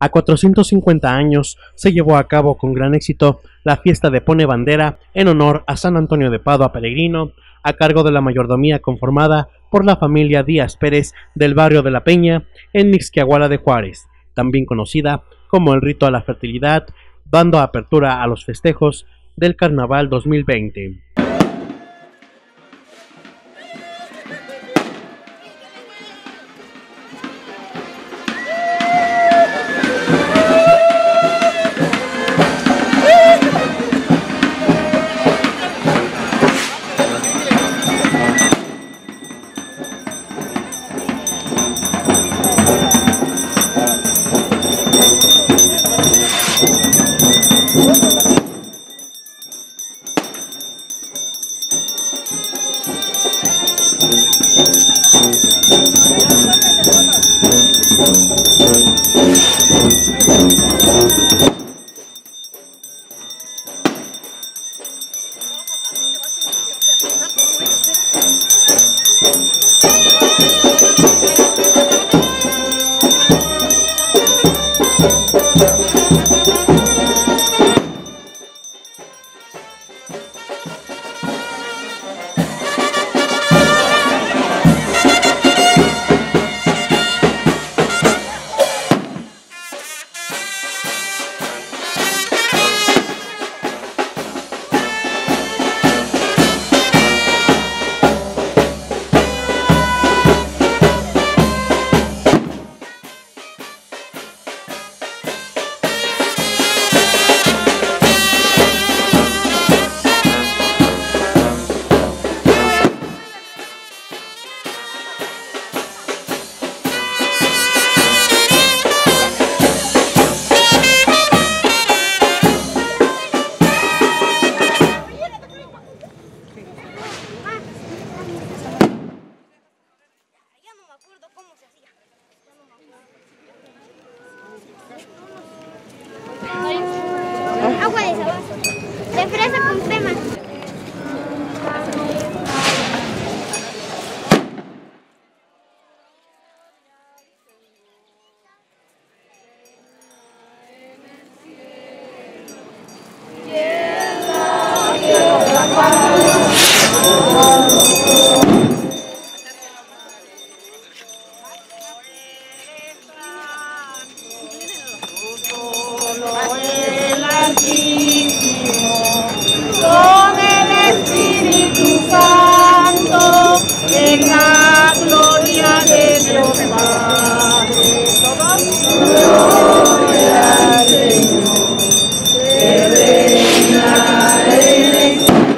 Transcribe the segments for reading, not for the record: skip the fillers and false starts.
A 450 años se llevó a cabo con gran éxito la fiesta de Pone Bandera en honor a San Antonio de Padua Peregrino, a cargo de la mayordomía conformada por la familia Díaz Pérez del barrio de La Peña en Mixquiahuala de Juárez, también conocida como el rito a la fertilidad, dando apertura a los festejos del Carnaval 2020. Agua de sabor, de fresa con crema. Con el Espíritu Santo, en la gloria de Dios Padre. Gloria al Señor, que reina en el cielo.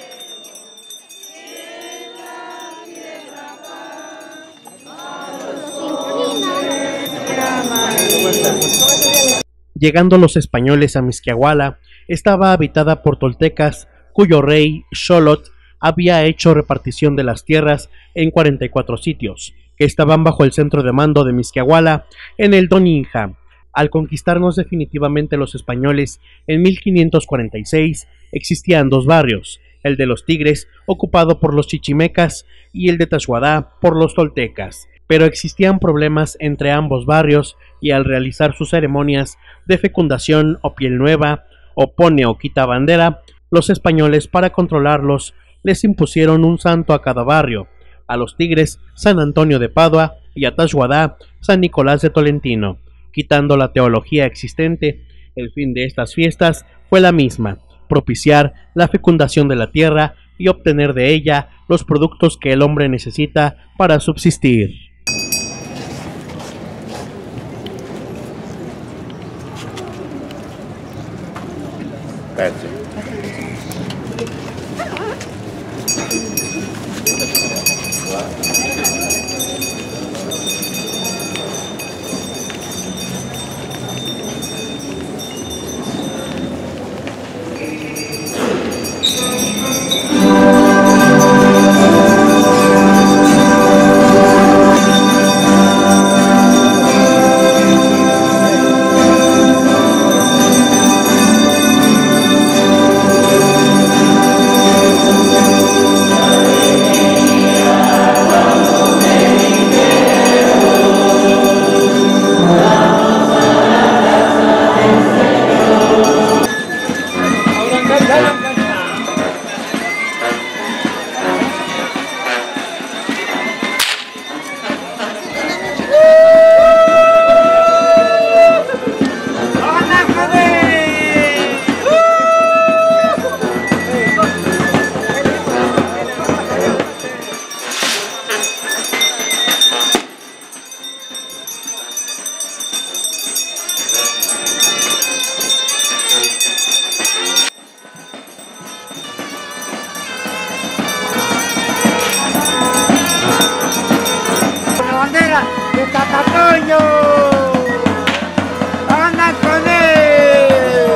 Llegando los españoles a Mixquiahuala, estaba habitada por toltecas, cuyo rey, Xolotl, había hecho repartición de las tierras en 44 sitios, que estaban bajo el centro de mando de Mixquiahuala, en el Doninja. Al conquistarnos definitivamente los españoles en 1546, existían dos barrios, el de los Tigres, ocupado por los chichimecas, y el de Tashuadá por los toltecas. Pero existían problemas entre ambos barrios y al realizar sus ceremonias de fecundación o piel nueva, o pone o quita bandera, los españoles, para controlarlos, les impusieron un santo a cada barrio, a los Tigres San Antonio de Padua y a Tashuadá San Nicolás de Tolentino. Quitando la teología existente, el fin de estas fiestas fue la misma: propiciar la fecundación de la tierra y obtener de ella los productos que el hombre necesita para subsistir. Gracias. ¡De Tatacoño! ¡Anda con él!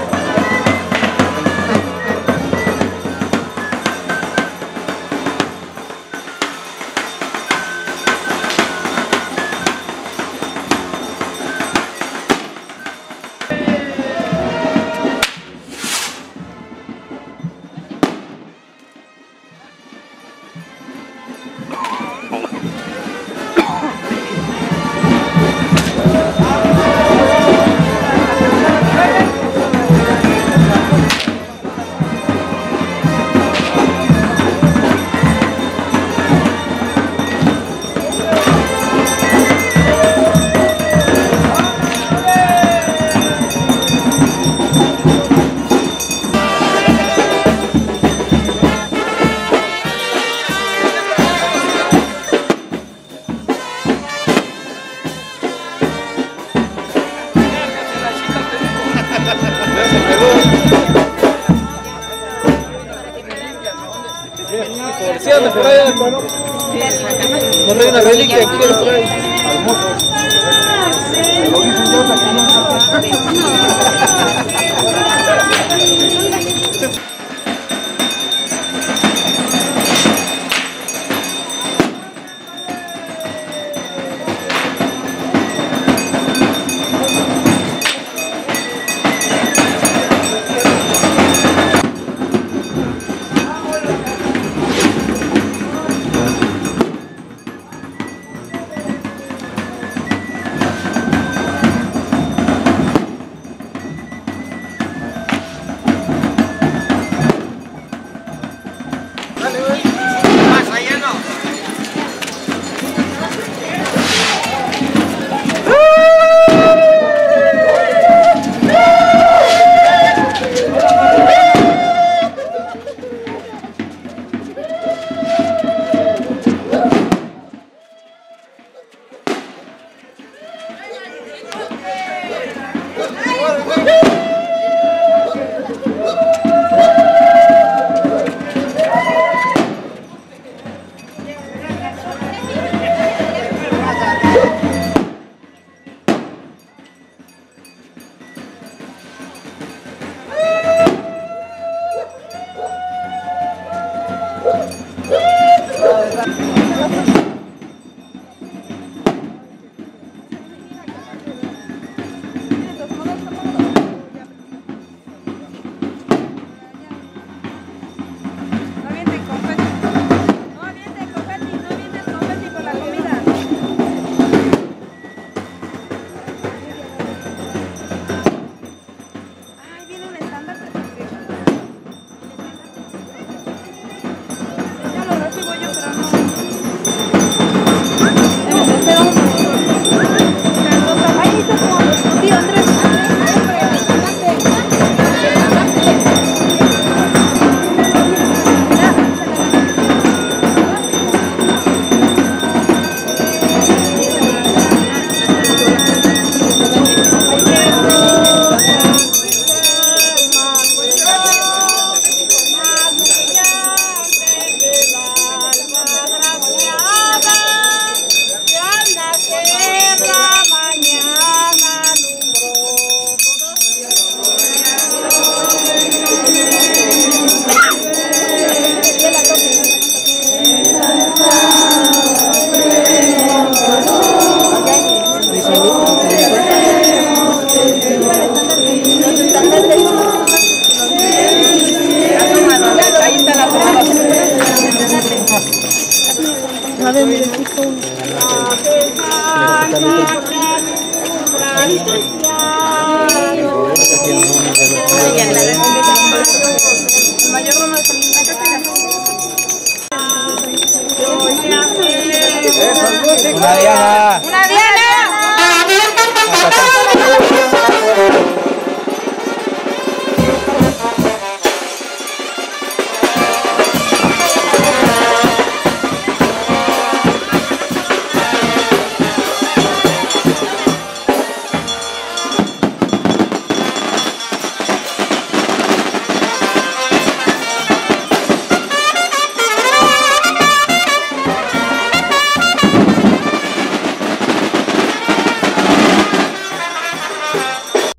No hay una reliquia aquí que por ahí. Una Diana. ¡Una Diana!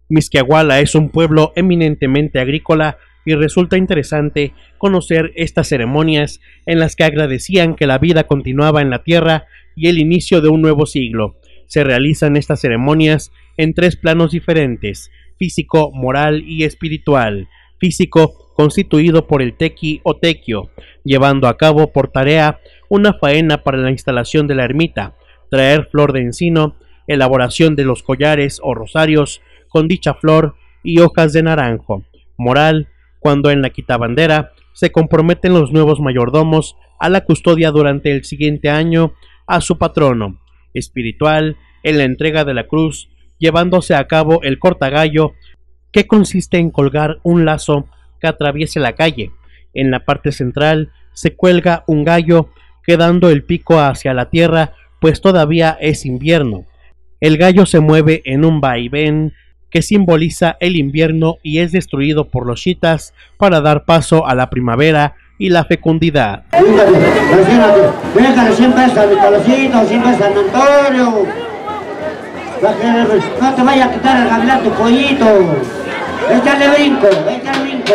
Mixquiahuala es un pueblo eminentemente agrícola y resulta interesante conocer estas ceremonias en las que agradecían que la vida continuaba en la tierra y el inicio de un nuevo siglo. Se realizan estas ceremonias en tres planos diferentes: físico, moral y espiritual. Físico, constituido por el tequi o tequio, llevando a cabo por tarea una faena para la instalación de la ermita, traer flor de encino, elaboración de los collares o rosarios con dicha flor y hojas de naranjo. Moral, cuando en la quitabandera se comprometen los nuevos mayordomos a la custodia durante el siguiente año a su patrono. Espiritual, en la entrega de la cruz, llevándose a cabo el cortagallo, que consiste en colgar un lazo que atraviese la calle. En la parte central se cuelga un gallo, quedando el pico hacia la tierra, pues todavía es invierno. El gallo se mueve en un vaivén que simboliza el invierno y es destruido por los chitas para dar paso a la primavera y la fecundidad. Déjale 100 pesos a Nicolásito, 100 pesos a San Antonio. No te vaya a quitar el gavilán tu pollito. Échale brinco, échale brinco.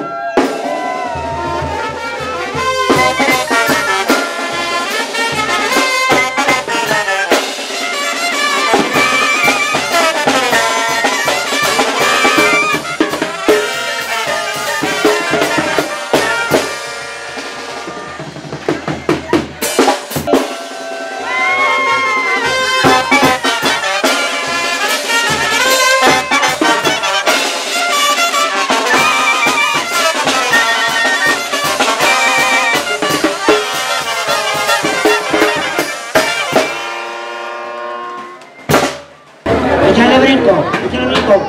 Échale brinco, échale brinco.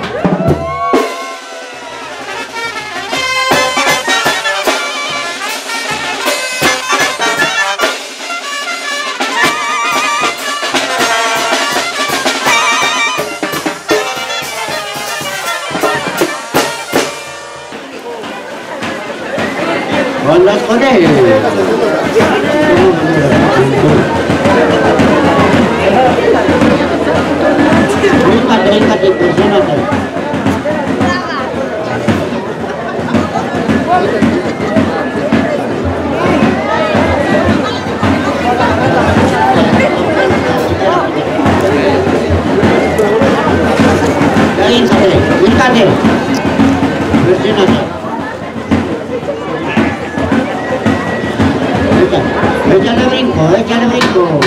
Andas con él. Bríncate, impresionate. Bríncate, impresionate. Échale brinco, échale brinco.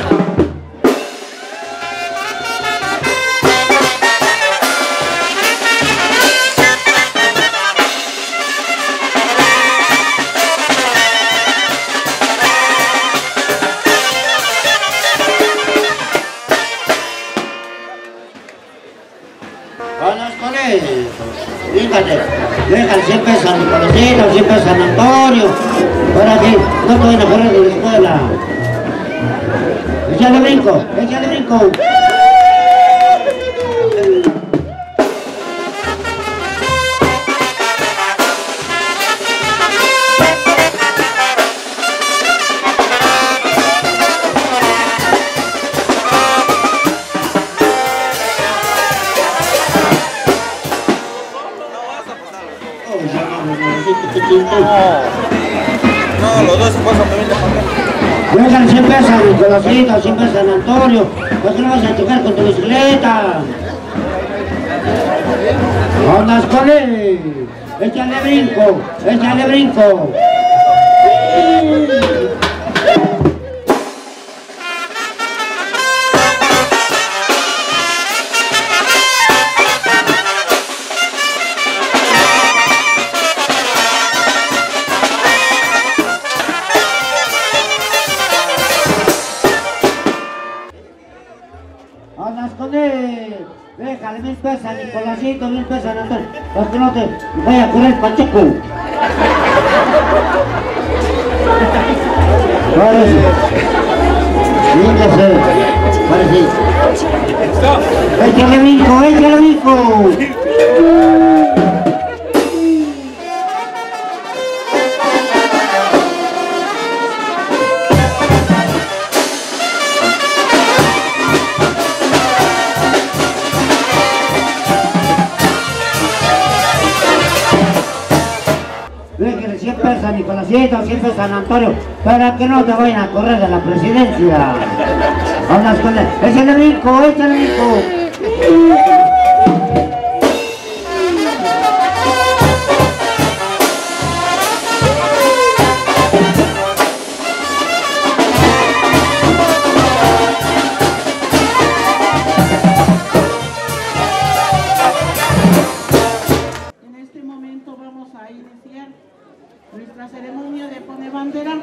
Vamos con él. Fíjate, déjale 100 pesos a Nicolásito, 100 pesos a San Antonio. Ahora sí, no te van a correr de la escuela. Échale brinco, échale brinco. No, los dos se pasan también de papel. Déjale 100 pesos a Nicolásito, 100 pesos a San Antonio. ¿Por qué no vas a chocar con tu bicicleta? Andas con él. Échale brinco, échale brinco. Andas con él. Déjale 1000 pesos a Nicolásito, 1000 pesos a Antonio. Para que no te vaya a correr Pacheco. Ahora sí. Véngase. Ahora sí. Échale brinco, échale brinco. siempre San Nicolásito, siempre San Antonio, para que no te vayan a correr de la presidencia. Hablas con él. Échale rico, échale rico. Nuestra ceremonia de pone bandera.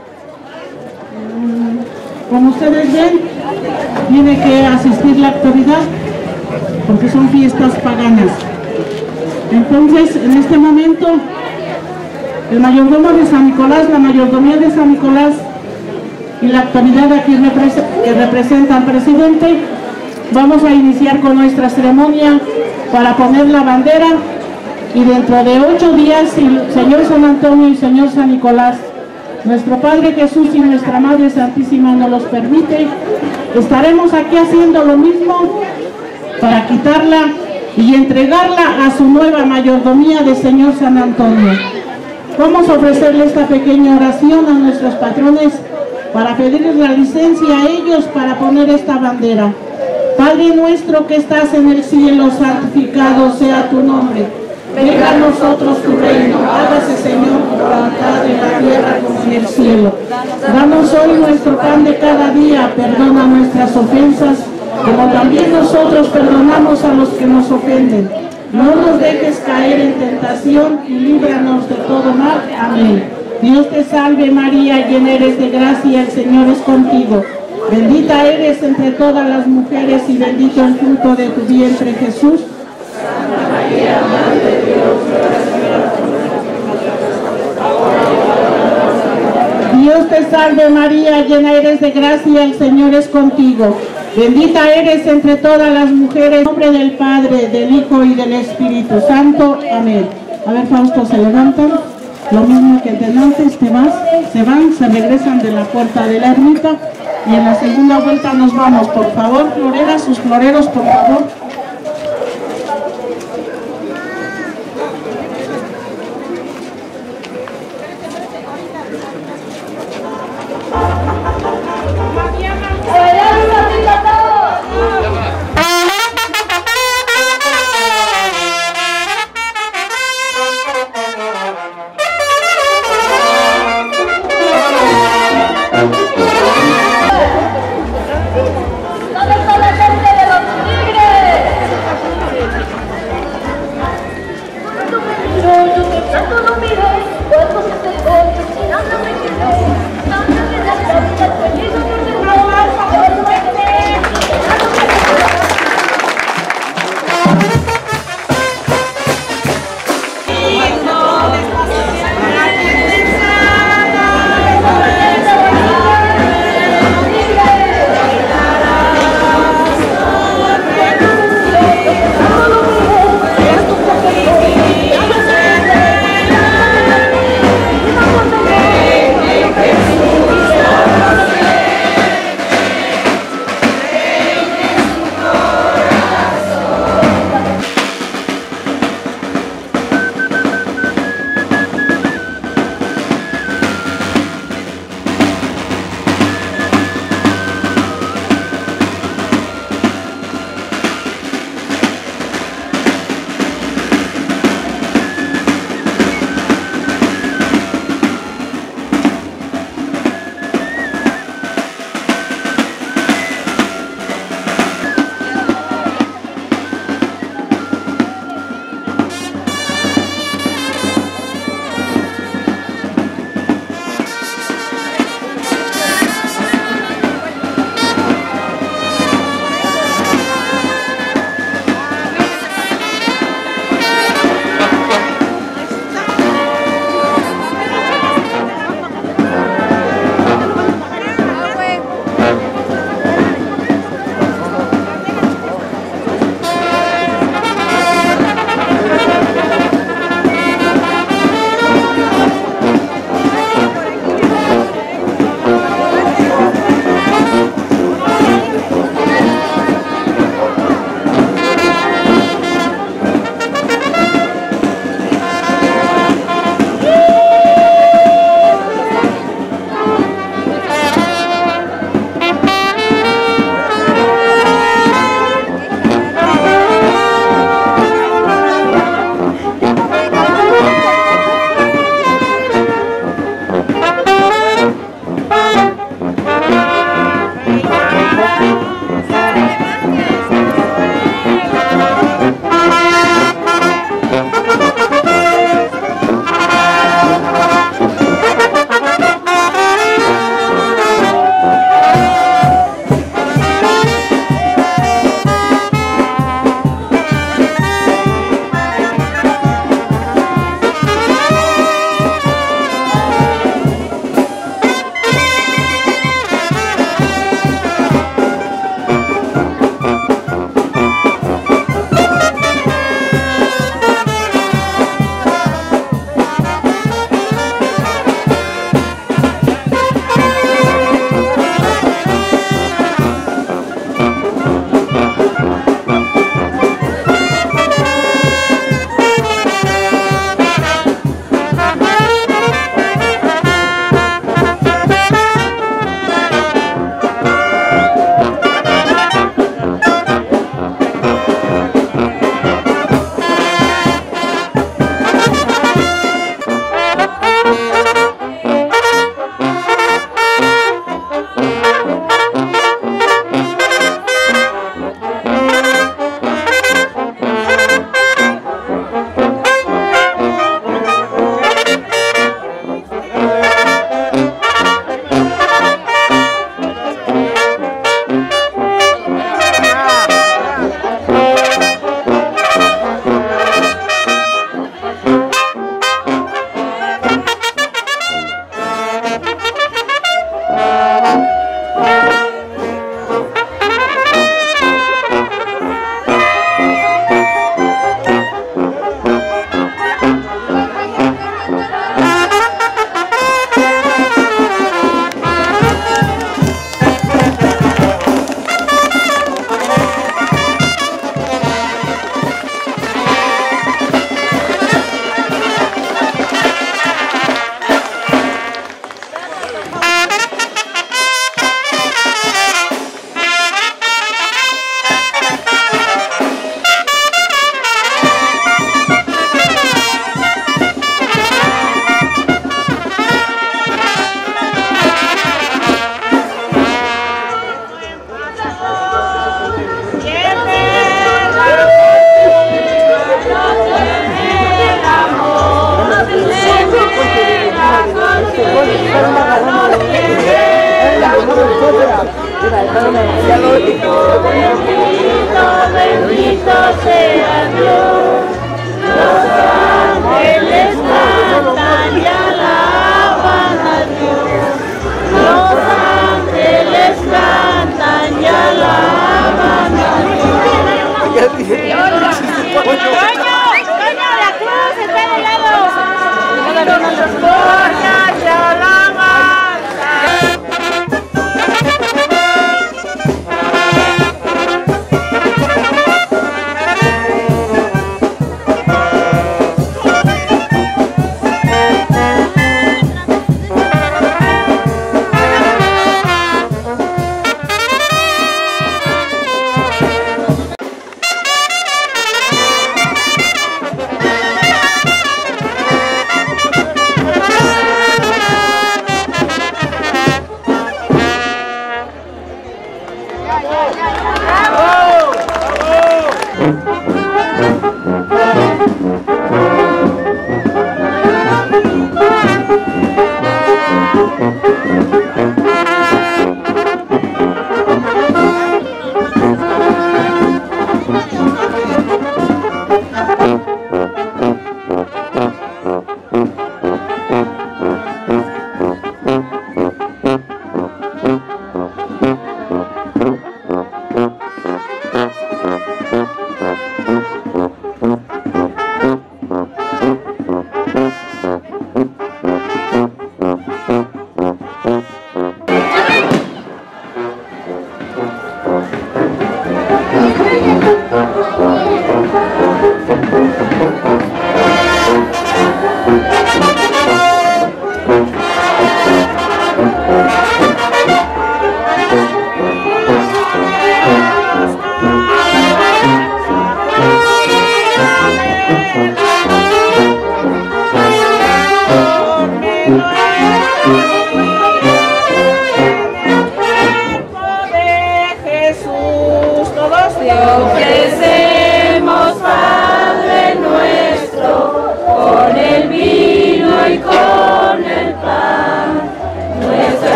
Como ustedes ven, tiene que asistir la autoridad porque son fiestas paganas. Entonces, en este momento, el mayordomo de San Nicolás, la mayordomía de San Nicolás y la autoridad aquí que representa al presidente, vamos a iniciar con nuestra ceremonia para poner la bandera. Y dentro de 8 días, si el Señor San Antonio y Señor San Nicolás, nuestro Padre Jesús y nuestra Madre Santísima nos los permite, estaremos aquí haciendo lo mismo para quitarla y entregarla a su nueva mayordomía de Señor San Antonio. Vamos a ofrecerle esta pequeña oración a nuestros patrones para pedirles la licencia a ellos para poner esta bandera. Padre nuestro que estás en el cielo, santificado sea tu nombre. Venga a nosotros tu reino, hágase Señor tu voluntad en la tierra como en el cielo. Danos hoy nuestro pan de cada día, perdona nuestras ofensas, como también nosotros perdonamos a los que nos ofenden. No nos dejes caer en tentación y líbranos de todo mal. Amén. Dios te salve María, llena eres de gracia, el Señor es contigo. Bendita eres entre todas las mujeres y bendito el fruto de tu vientre Jesús. Santa María, Madre de Dios, Dios te salve María, llena eres de gracia, el Señor es contigo. Bendita eres entre todas las mujeres, en nombre del Padre, del Hijo y del Espíritu Santo. Amén. A ver, Fausto, se levantan. Lo mismo que antes, se regresan de la puerta de la ermita y en la segunda vuelta nos vamos. Por favor, floreras, sus floreros, por favor.